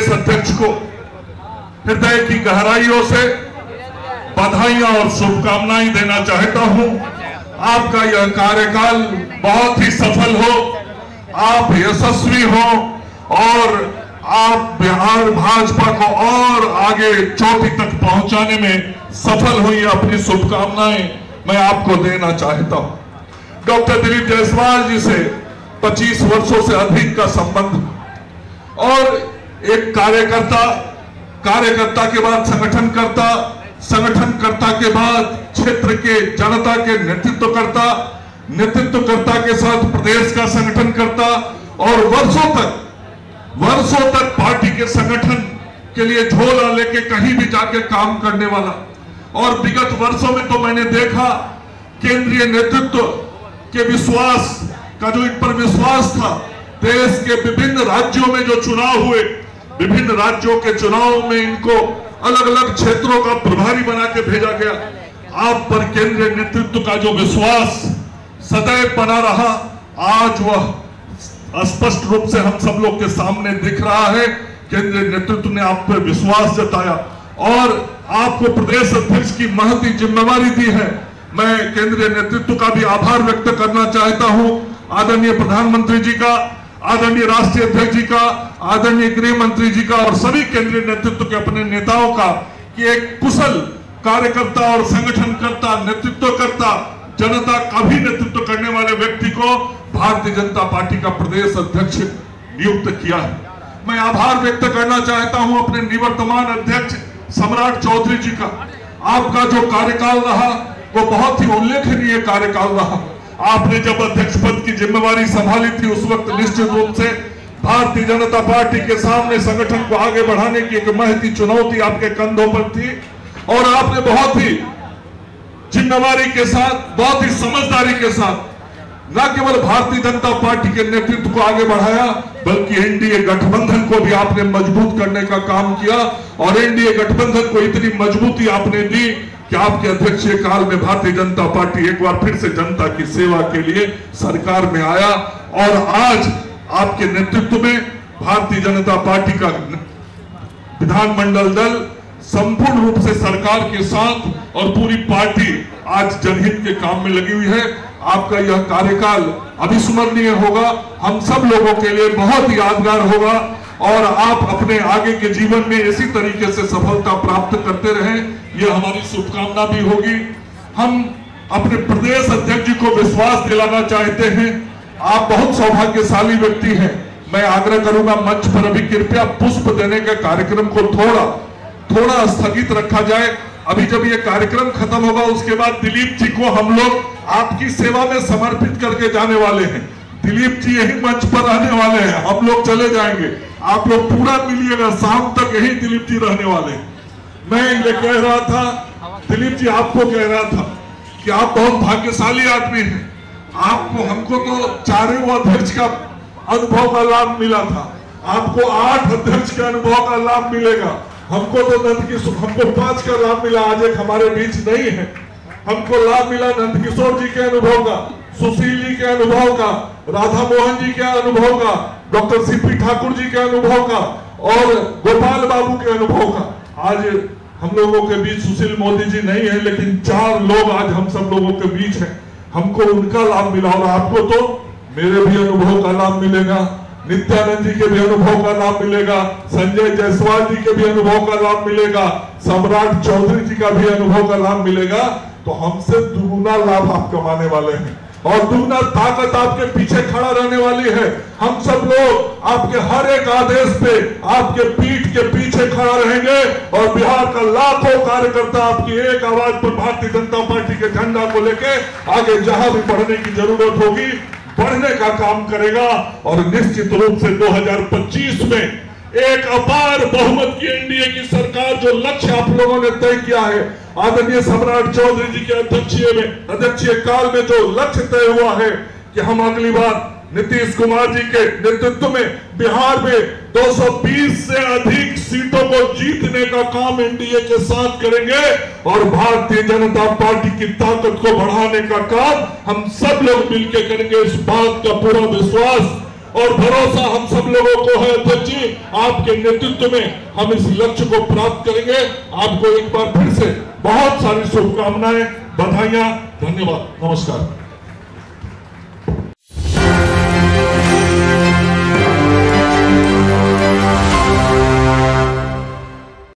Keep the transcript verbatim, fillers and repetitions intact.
प्रदेश अध्यक्ष को हृदय की गहराइयों से बधाइयां और शुभकामनाएं देना चाहता हूं। आपका यह कार्यकाल बहुत ही सफल हो, आप यशस्वी हो और आप बिहार भाजपा को और आगे चोटी तक पहुंचाने में सफल हुई। अपनी शुभकामनाएं मैं आपको देना चाहता हूं। डॉक्टर दिलीप जायसवाल जी से पच्चीस वर्षों से अधिक का संबंध और एक कार्यकर्ता, कार्यकर्ता के बाद संगठनकर्ता, संगठनकर्ता के बाद क्षेत्र के जनता के नेतृत्वकर्ता, नेतृत्वकर्ता के साथ प्रदेश का संगठनकर्ता और वर्षों तक वर्षों तक पार्टी के संगठन के लिए झोला लेके कहीं भी जाके काम करने वाला। और विगत वर्षों में तो मैंने देखा केंद्रीय नेतृत्व के विश्वास का जो इन पर विश्वास था, देश के विभिन्न राज्यों में जो चुनाव हुए, विभिन्न राज्यों के चुनाव में इनको अलग अलग क्षेत्रों का प्रभारी बना के भेजा गया। आप पर केंद्रीय नेतृत्व का जो विश्वास सदैव बना रहा, आज वह स्पष्ट रूप से हम सब लोग के सामने दिख रहा है। केंद्रीय नेतृत्व ने आप पर विश्वास जताया और आपको प्रदेश अध्यक्ष की महती जिम्मेवारी दी है। मैं केंद्रीय नेतृत्व का भी आभार व्यक्त करना चाहता हूं, आदरणीय प्रधानमंत्री जी का, आदरणीय राष्ट्रीय अध्यक्ष जी का, आदरणीय गृह मंत्री जी का और सभी केंद्रीय नेतृत्व के अपने नेताओं का कि एक कुशल कार्यकर्ता और संगठनकर्ता, नेतृत्वकर्ता, जनता का भी नेतृत्व करने वाले व्यक्ति को भारतीय जनता पार्टी का प्रदेश अध्यक्ष नियुक्त किया है। मैं आभार व्यक्त करना चाहता हूं अपने निवर्तमान अध्यक्ष सम्राट चौधरी जी का। आपका जो कार्यकाल रहा वो बहुत ही उल्लेखनीय कार्यकाल रहा। आपने जब अध्यक्ष पद की जिम्मेवारी संभाली थी उस वक्त निश्चित रूप से भारतीय जनता पार्टी के सामने संगठन को आगे बढ़ाने की एक महती चुनौती आपके कंधों पर थी और आपने बहुत ही जिम्मेवारी के साथ, बहुत ही समझदारी के साथ न केवल भारतीय जनता पार्टी के नेतृत्व को आगे बढ़ाया बल्कि एनडीए गठबंधन को भी आपने मजबूत करने का काम किया और एनडीए गठबंधन को इतनी मजबूती आपने दी कि आपके अध्यक्षीय काल में भारतीय जनता पार्टी एक बार फिर से जनता की सेवा के लिए सरकार में आया और आज आपके नेतृत्व में भारतीय जनता पार्टी का विधानमंडल दल संपूर्ण रूप से सरकार के साथ और पूरी पार्टी आज जनहित के काम में लगी हुई है। आपका यह कार्यकाल अविस्मरणीय होगा, हम सब लोगों के लिए बहुत ही यादगार होगा और आप अपने आगे के जीवन में इसी तरीके से सफलता प्राप्त करते रहें, यह हमारी शुभकामना भी होगी। हम अपने प्रदेश अध्यक्ष जी को विश्वास दिलाना चाहते हैं। आप बहुत सौभाग्यशाली व्यक्ति हैं। मैं आग्रह करूंगा मंच पर अभी कृपया पुष्प देने के कार्यक्रम को थोड़ा थोड़ा स्थगित रखा जाए। अभी जब ये कार्यक्रम खत्म होगा उसके बाद दिलीप जी को हम लोग आपकी सेवा में समर्पित करके जाने वाले हैं। दिलीप जी यही मंच पर रहने वाले हैं, हम लोग चले जाएंगे, आप लोग पूरा मिलिएगा, शाम तक यही दिलीप जी रहने वाले हैं। मैं ये कह रहा था, दिलीप जी आपको कह रहा था कि आप बहुत भाग्यशाली आदमी हैं। आपको, हमको तो चारों अध्यक्ष का अनुभव का लाभ मिला था, आपको आठ अध्यक्ष के अनुभव का लाभ मिलेगा। हमको तो नंद किशोर, हमको पांच का लाभ मिला, आज एक हमारे बीच नहीं है। हमको लाभ मिला नंद किशोर जी के अनुभव का, सुशील जी के अनुभव का, राधा मोहन जी के अनुभव का, डॉक्टर सीपी ठाकुर जी के अनुभव का और गोपाल बाबू के अनुभव का। आज हम लोगों के बीच सुशील मोदी जी नहीं है लेकिन चार लोग आज हम सब लोगों के बीच हैं। हमको उनका लाभ मिला और आपको तो मेरे भी अनुभव का लाभ मिलेगा, नित्यानंद जी के भी अनुभव का लाभ मिलेगा, संजय जायसवाल जी के भी अनुभव का लाभ मिलेगा, सम्राट चौधरी जी का भी अनुभव का लाभ मिलेगा। तो हमसे दुगुना लाभ आप कमाने वाले हैं और दुगुना ताकत आपके पीछे खड़ा रहने वाली है। हम सब लोग आपके हर एक आदेश पे आपके पीठ के पीछे खड़ा रहेंगे और बिहार का लाखों कार्यकर्ता आपकी एक आवाज पर भारतीय जनता पार्टी के झंडा को लेके आगे जहां भी बढ़ने की जरूरत होगी बढ़ने का काम करेगा और निश्चित रूप से दो हज़ार पच्चीस में एक अपार बहुमत की एनडीए की सरकार जो लक्ष्य आप लोगों ने तय किया है, आदरणीय सम्राट चौधरी जी के अध्यक्षीय में अध्यक्षीय काल में जो लक्ष्य तय हुआ है कि हम अगली बार नीतीश कुमार जी के नेतृत्व में बिहार में दो सौ बीस से अधिक सीटों को जीतने का काम एनडीए के साथ करेंगे और भारतीय जनता पार्टी की ताकत को बढ़ाने का काम हम सब लोग मिलकर करेंगे। इस बात का पूरा विश्वास और भरोसा हम सब लोगों को है। अध्यक्ष जी, आपके नेतृत्व में हम इस लक्ष्य को प्राप्त करेंगे। आपको एक बार फिर से बहुत सारी शुभकामनाएं, बधाइयां, धन्यवाद, नमस्कार।